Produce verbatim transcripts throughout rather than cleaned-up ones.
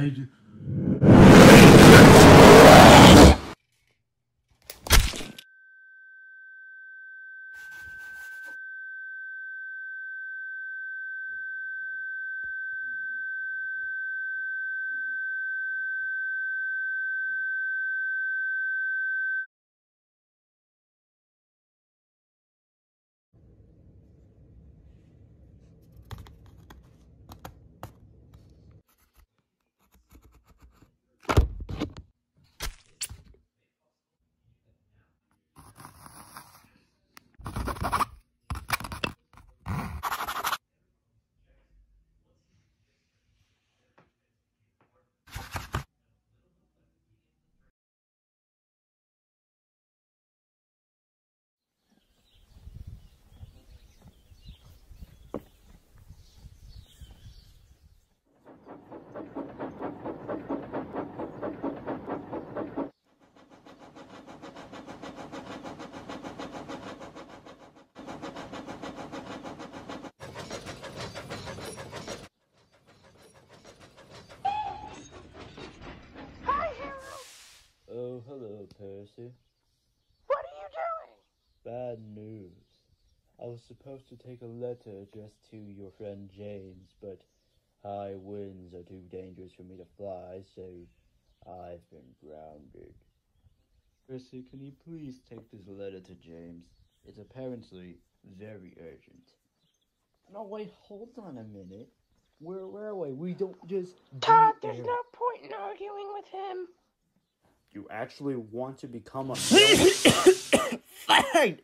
dead. Oh, hello, Percy. What are you doing? Bad news. I was supposed to take a letter addressed to your friend James, but high winds are too dangerous for me to fly, so I've been grounded. Percy, can you please take this letter to James? It's apparently very urgent. No, wait, hold on a minute. Where were we? We don't just... Todd, there's no point in arguing with him. You actually want to become a... Fine!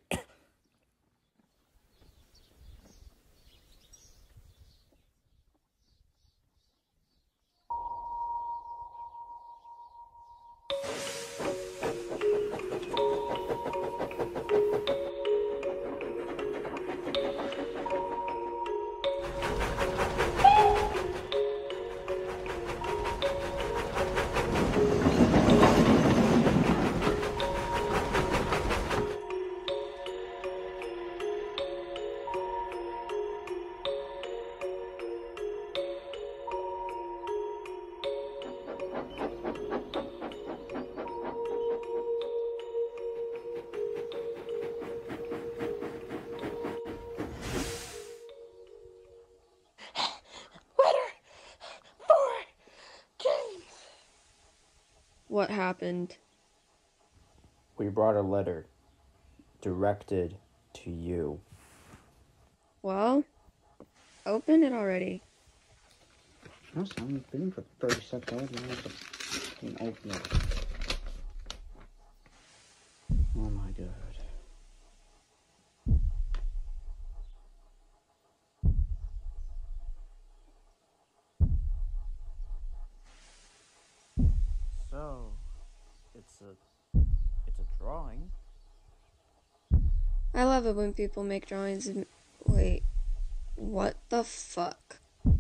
What happened? We brought a letter directed to you. Well, open it already. No, son, I've been in for thirty seconds. I have to fucking open it. Oh my god. So, it's a, it's a drawing. I love it when people make drawings and... Wait, what the fuck?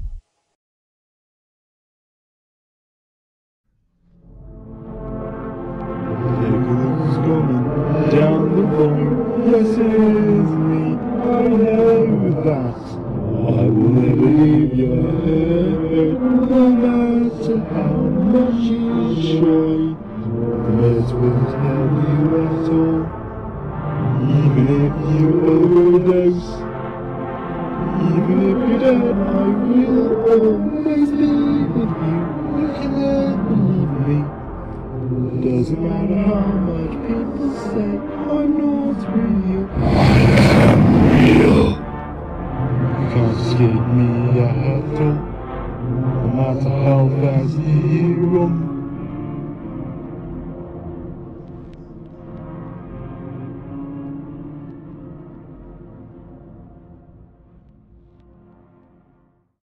Nicholas coming down the road. Yes, it is me. I know that. I will never leave your head, no matter how much you try. Words won't help you at all, even if you overdose. Even if you don't, I will always be with you. You can never leave me. Doesn't matter how much people say I'm not real. I am real. You can't escape me at all. No matter how fast you run.